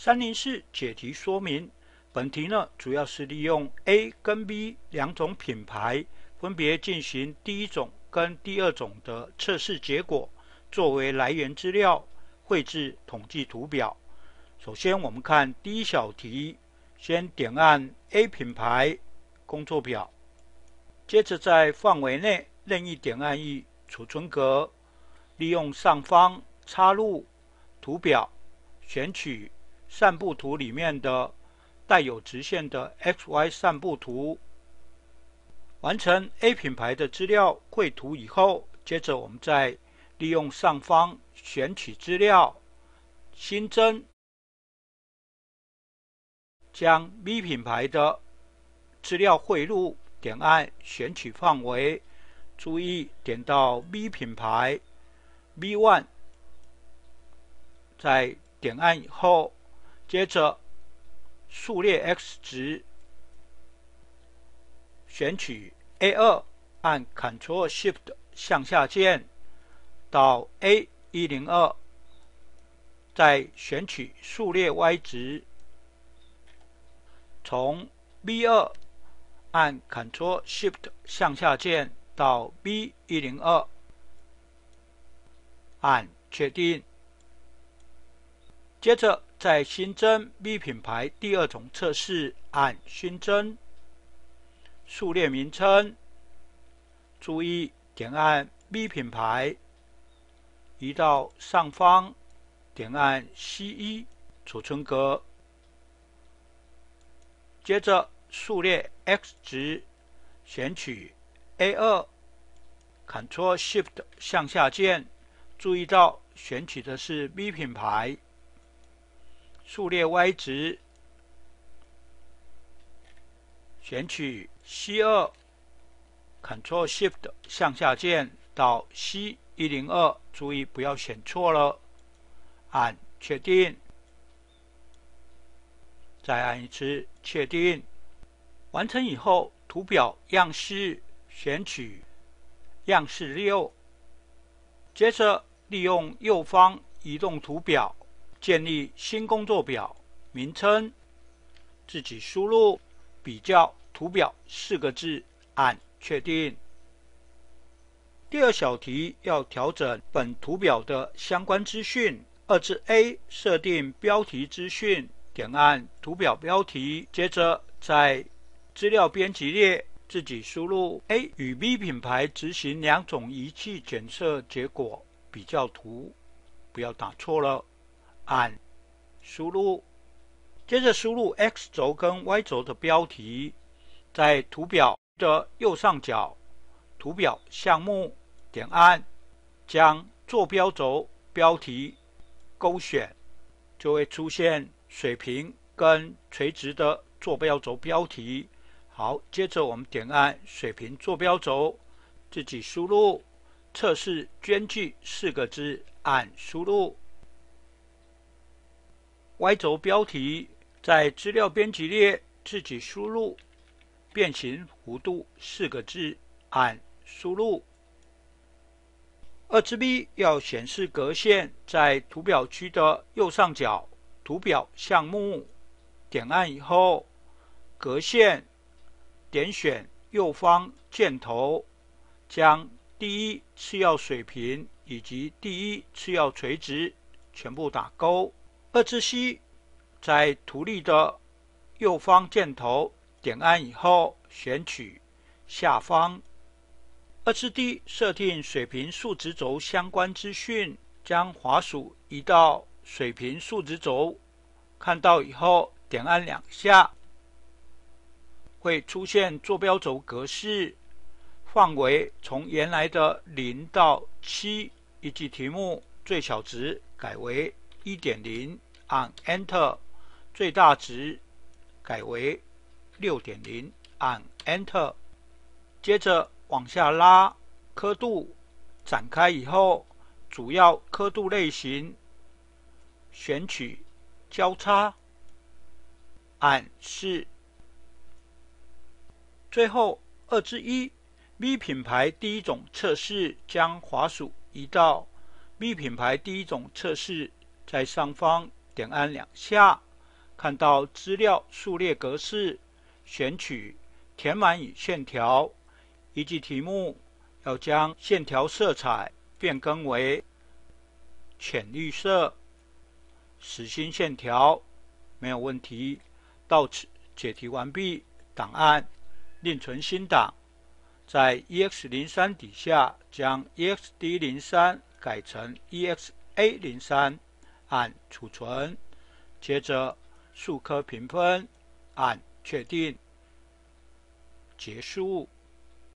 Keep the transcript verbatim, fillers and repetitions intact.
三零四解题说明，本题呢主要是利用 A 跟 B 两种品牌分别进行第一种跟第二种的测试结果作为来源资料，绘制统计图表。首先我们看第一小题，先点按 A 品牌工作表，接着在范围内任意点按一储存格，利用上方插入图表，选取散布图里面的带有直线的 X Y 散布图。完成 A 品牌的资料绘图以后，接着我们再利用上方选取资料，新增，将 B 品牌的资料汇入，点按选取范围，注意点到 B 品牌 B 一， 在点按以后，接着数列 X 值，选取 A 二， 按 Ctrl Shift 向下键到 A 一零二， 再选取数列 Y 值，从 B 二 按 Ctrl Shift 向下键到 B 一零二， 按确定。接着再新增 B 品牌第二种测试，按新增，数列名称，注意点按 B 品牌，移到上方，点按 C 一 储存格，接着数列 X 值，选取 A 二， Ctrl Shift 向下键，注意到选取的是 B 品牌。数列 Y 值，选取 C 二， Ctrl Shift 向下键到 C 一零二， 注意不要选错了，按确定，再按一次确定。完成以后，图表样式选取样式六，接着利用右方移动图表建立新工作表，名称自己输入，比较图表四个字，按确定。第二小题要调整本图表的相关资讯，二至 A 设定标题资讯，点按图表标题，接着在资料编辑列自己输入 A 与 B 品牌执行两种仪器检测结果比较图，不要打错了，按输入，接着输入 X 轴跟 Y 轴的标题，在图表的右上角图表项目点按，将坐标轴标题勾选，就会出现水平跟垂直的坐标轴标题。好，接着我们点按水平坐标轴，自己输入测试间距四个字，按输入。Y 轴标题在资料编辑列自己输入变形弧度四个字，按输入。二至 B 要显示格线，在图表区的右上角图表项目点按以后，格线点选右方箭头，将第一次要水平以及第一次要垂直全部打勾。二至 C 在图例的右方箭头点按以后，选取下方。二至 D 设定水平数值轴相关资讯，将滑鼠移到水平数值轴，看到以后点按两下，会出现坐标轴格式，范围从原来的零到七，以及题目最小值改为 一点零， 按 Enter， 最大值改为 六点零， 按 Enter。 接着往下拉，刻度展开以后，主要刻度类型选取交叉，按四。最后二至一 B 品牌第一种测试，将滑鼠移到 B 品牌第一种测试，在上方点按两下， 看到资料数列格式，选取填满与线条，依据题目要将线条色彩变更为浅绿色，实心线条，没有问题。到此解题完毕，档案另存新档。在 E X 零三 底下将 E X D 零三 改成 E X A 零三，按储存，接着数科评分，按确定，结束。